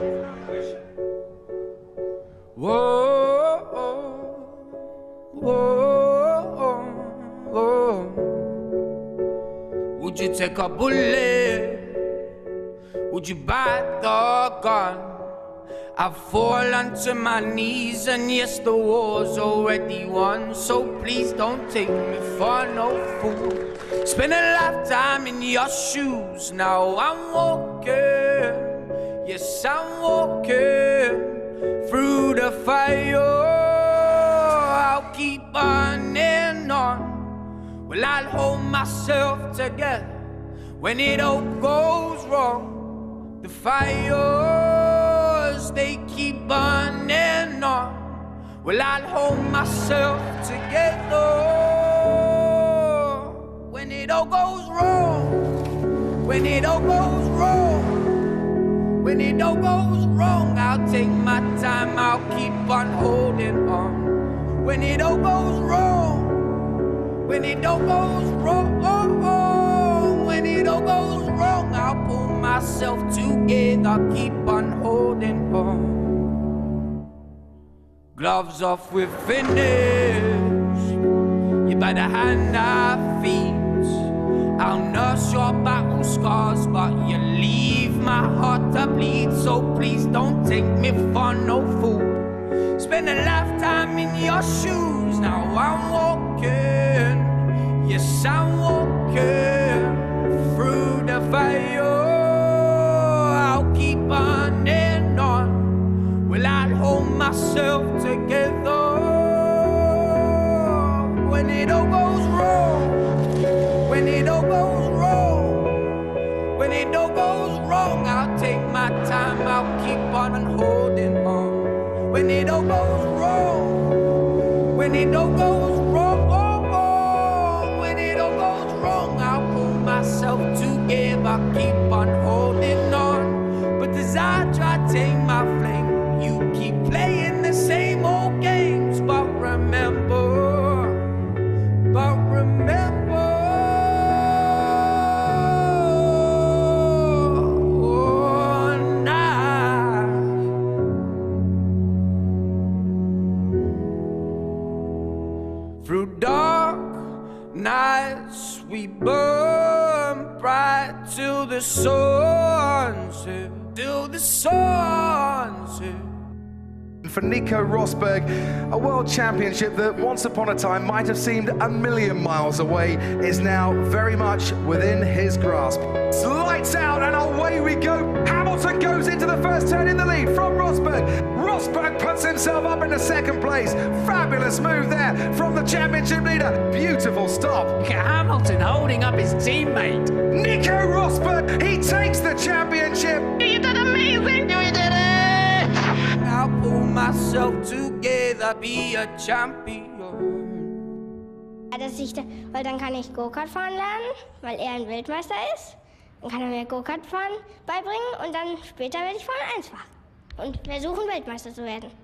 Whoa, whoa, whoa. Would you take a bullet? Would you bite the gun? I've fallen to my knees, and yes, the war's already won. So please don't take me for no fool. Spend a lifetime in your shoes. Now I'm walking, yes, I'm walking through the fire. I'll keep burning on. Well, I'll hold myself together when it all goes wrong. The fires, they keep burning on. Well, I'll hold myself together when it all goes wrong. When it all goes wrong. When it all goes wrong, I'll take my time, I'll keep on holding on. When it all goes wrong. When it all goes wrong. When it all goes wrong, I'll pull myself together, keep on holding on. Gloves off, we're finished. You better hand our feet. I'll nurse your battle scars, but you leave my heart to bleed. So please don't take me for no fool. Spend a lifetime in your shoes. Now I'm walking, yes, I'm walking through the fire. I'll keep burning on. Well, I'll hold myself together when it all goes wrong. When it all goes wrong. When it all goes wrong, I'll take my time, I'll keep on holding on. When it all goes wrong. When it all goes wrong. When it all goes wrong, I'll pull myself together, keep on holding on. But as I try to tame my flame, you keep playing the same old games. But remember, oh, nah. Through dark nights we burn bright till the sun's here, till the sun's here. For Niko Rosberg, a world championship that once upon a time might have seemed a million miles away is now very much within his grasp. Lights out and away we go. Hamilton goes into the first turn in the lead from Rosberg. Rosberg puts himself up into second place. Fabulous move there from the championship leader. Beautiful stop. Hamilton holding up his teammate. Niko Rosberg, he takes the championship. You did amazing! You did it! I'll pull myself together, be a champion. Weil dann kann ich Go-Kart fahren lernen, weil er ein Weltmeister ist. Dann kann er mir Go-Kart fahren beibringen und dann später werde ich Formel 1 fahren und versuchen, Weltmeister zu werden.